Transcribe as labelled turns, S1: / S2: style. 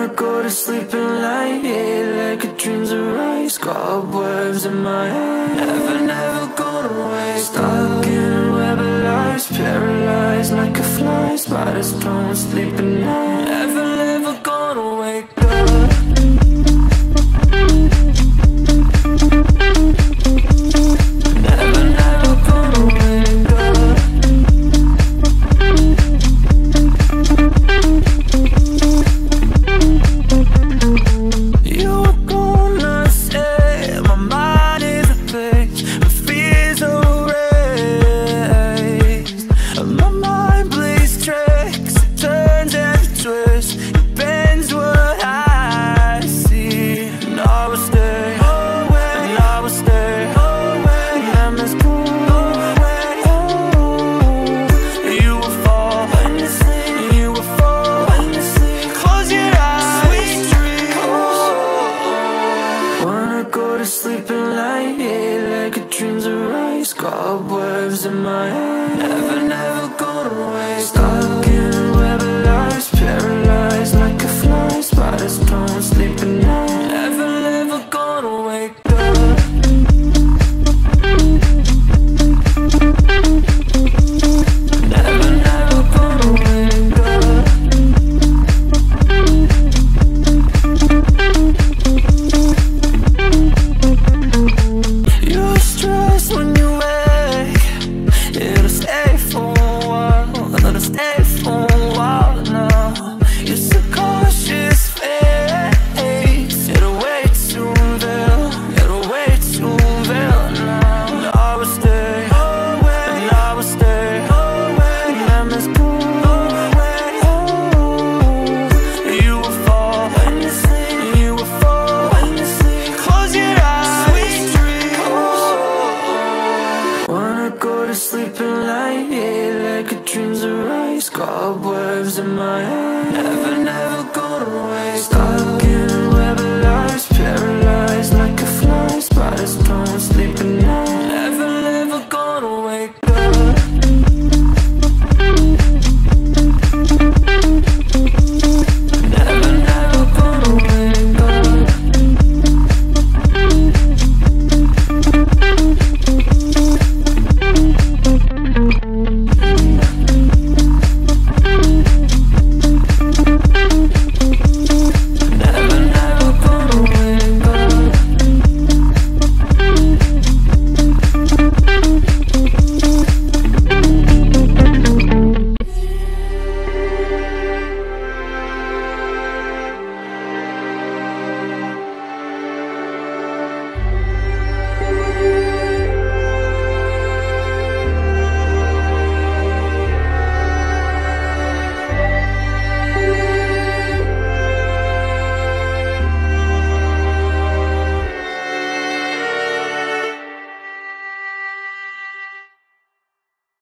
S1: Wanna go to sleep and lie, yeah, like a dream's arise. Cobwebs in my head, never, never gonna waste. Stuck in a web of lies, paralyzed like a fly. Spiders don't sleep at night, never, never gonna wake up. Never, never gonna wake up. You were gonna say my mind is a place where fears are raised. My mind plays tricks, it turns and it twists, it bends what I see. And I will stay, and I will stay, and let's go. You will fall, and you will fall. Close your eyes, sweet dreams. Wanna go to sleep and lie, yeah, like a dream's arise. Cobwebs in my head, never, never gonna waste. Stuck in a web of lies, paralyzed like a fly. Spiders don't sleep at night, never, never gonna wake up. Never, never gonna wake up. You're stressed when you wake, it'll stay for a while, it'll stay for a while now. Your subconscious fades, it'll wait to unveil, it'll wait to unveil now. And I will stay, and I will stay, and let's go. You will fall, and you will fall. Close your eyes, sweet dreams. Wanna go to sleep and lie, yeah, like a dream's arise. Cobwebs in my head, never, never go.